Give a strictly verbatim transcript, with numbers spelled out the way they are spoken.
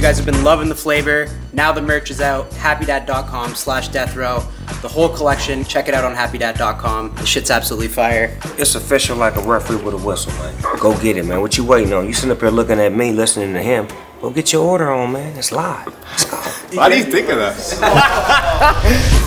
guys have been loving the flavor. Now the merch is out. happydad.com slash death row. The whole collection, check it out on happy dad dot com. The shit's absolutely fire. It's official like a referee with a whistle, man. Go get it, man. What you waiting on? You sitting up here looking at me, listening to him. Go get your order on, man. It's live. Let's go. Why do you think of that?